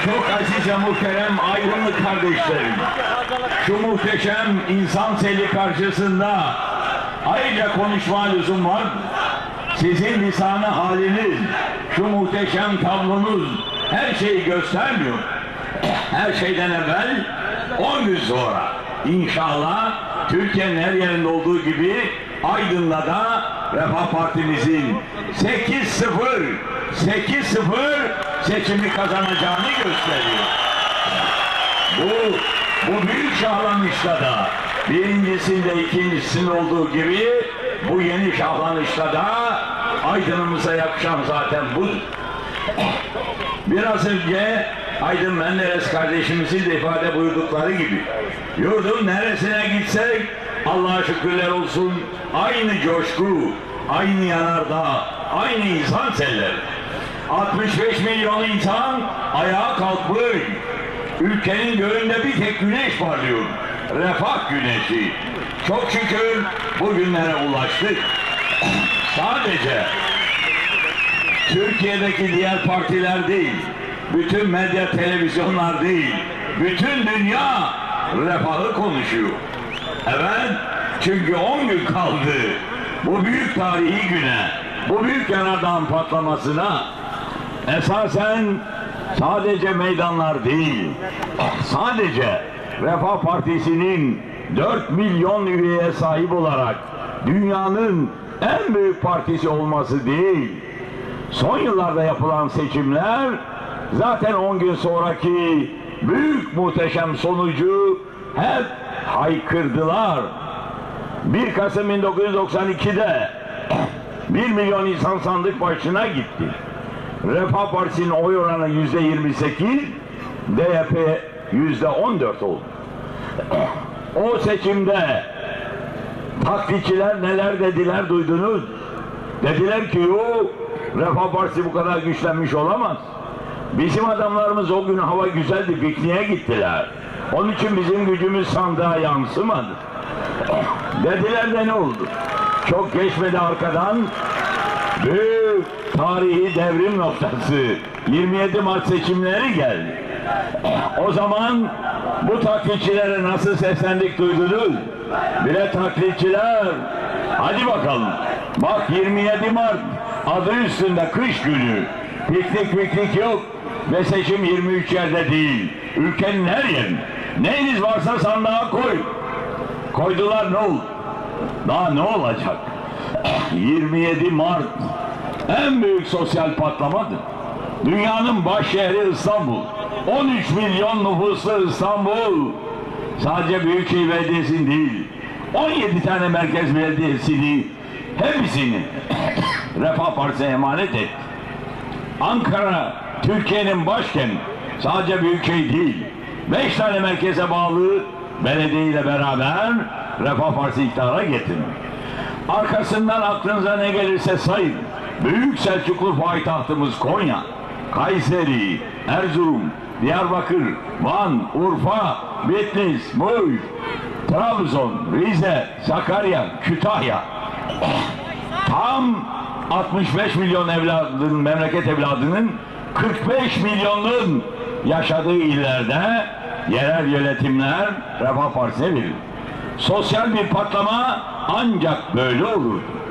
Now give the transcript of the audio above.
Çok aziz ve muhterem Aydınlı kardeşlerim, şu muhteşem insan seli karşısında ayrıca konuşma lüzum var. Sizin lisan-ı haliniz, şu muhteşem tablonuz her şeyi göstermiyor. Her şeyden evvel 10 gün sonra inşallah Türkiye'nin her yerinde olduğu gibi Aydın'da da Refah Partimizin 8-0 seçimi kazanacağını gösteriyor. Bu büyük şahlanışta da birincisinde ikincisinde olduğu gibi bu yeni şahlanışta da Aydın'ımıza yakışan zaten budur. Biraz önce Aydın Menderes kardeşimizin de ifade buyurdukları gibi yurdun neresine gitsek Allah'a şükürler olsun aynı coşku, aynı yanardağ, aynı insan selleri. 65 milyon insan ayağa kalkmış. Ülkenin göğünde bir tek güneş parlıyor. Refah güneşi. Çok şükür bugünlere ulaştık. Sadece Türkiye'deki diğer partiler değil, bütün medya, televizyonlar değil, bütün dünya refahı konuşuyor. Evet, çünkü 10 gün kaldı bu büyük tarihi güne, bu büyük yanardağın patlamasına. Esasen sadece meydanlar değil, sadece Refah Partisi'nin 4 milyon üyeye sahip olarak dünyanın en büyük partisi olması değil, son yıllarda yapılan seçimler zaten 10 gün sonraki büyük muhteşem sonucu hep haykırdılar. 1 Kasım 1992'de 1 milyon insan sandık başına gitti. Refah Partisi'nin oy oranı %28, DYP %14 oldu. O seçimde taklitçiler neler dediler duydunuz? Dediler ki yok, Refah Partisi bu kadar güçlenmiş olamaz. Bizim adamlarımız o gün hava güzeldi, pikniğe gittiler. Onun için bizim gücümüz sandığa yansımadı. Dediler de ne oldu? Çok geçmedi arkadan büyük tarihi devrim noktası 27 Mart seçimleri geldi. O zaman bu taklitçilere nasıl seslendik duydunuz? Bile taklitçiler, hadi bakalım. Bak 27 Mart adı üstünde kış günü. Piknik yok ve seçim 23 yerde değil. Ülkenin her yerinde. Neyiniz varsa sandığa koy. Koydular, ne oldu? Daha ne olacak? 27 Mart en büyük sosyal patlamadır. Dünyanın baş şehri İstanbul. 13 milyon nüfuslu İstanbul. Sadece Büyükşehir Belediyesi'nin değil, 17 tane merkez belediyesini hepsini Refah Partisi'ne emanet etti. Ankara, Türkiye'nin başkenti, sadece Büyükşehir değil, 5 tane merkeze bağlı belediye ile beraber Refah Partisi iktidara getirdi. Arkasından aklınıza ne gelirse sayın. Büyük Selçuklu payitahtımız Konya, Kayseri, Erzurum, Diyarbakır, Van, Urfa, Bitlis, Muş, Trabzon, Rize, Sakarya, Kütahya. Tam 65 milyon evladının, memleket evladının 45 milyonun yaşadığı illerde yerel yönetimler Refah Partisi'ne verildi. Sosyal bir patlama ancak böyle olur.